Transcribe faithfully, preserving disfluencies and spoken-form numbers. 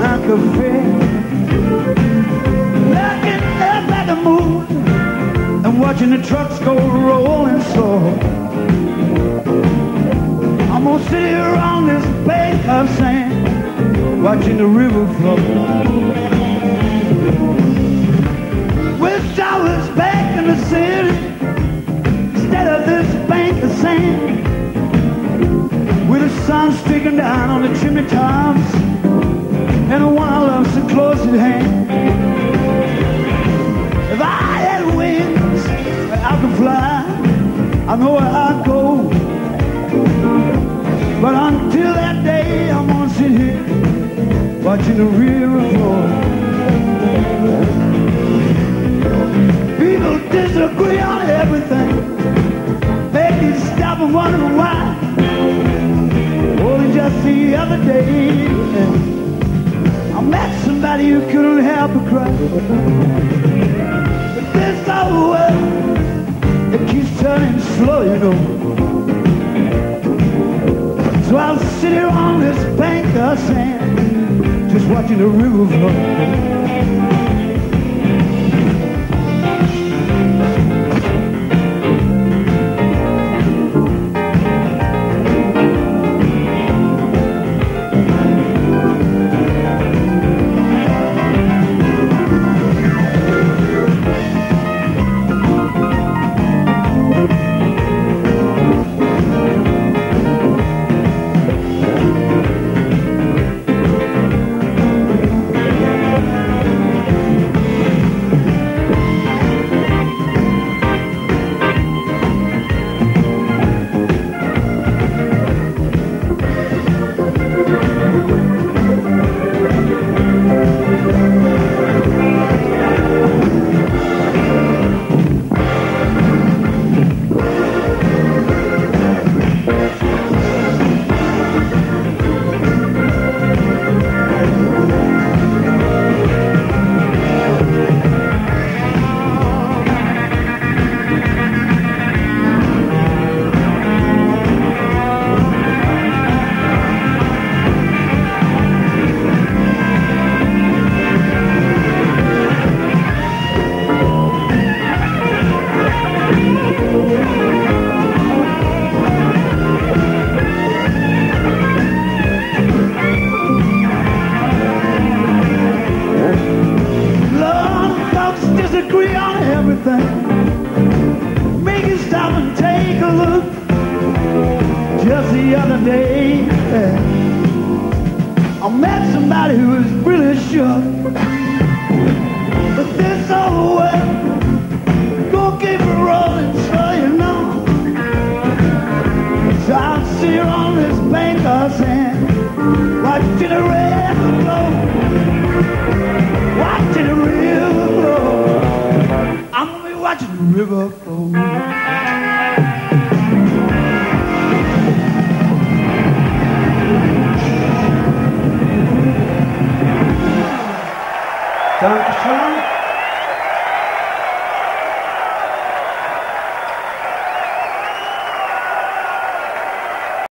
my cafe, looking up at the moon and watching the trucks go rolling slow. I'm gonna sit here on this bank of sand, watching the river flow. Wish I was back in the city instead of this bank of sand, with the sun streaking down on the chimney tops and the one I love so close at hand. If I had wings, I could fly, I know where I'd go. But until that day, I'm gonna sit here watching the river flow. People disagree on everything, make you stop and wonder why. Only just the other day, I met somebody who couldn't help but cry. But this old world, it keeps turning slow, you know. So I'll sit here on this bank of sand, just watching the river flow. Make you stop and take a look. Just the other day, I met somebody who was really shook. But this old world gonna keep it rolling, so you know. So I'll sit here on this bank of sand, watching the river flow, watching the river flow. I'm gonna be watching the river flow. Dankeschön.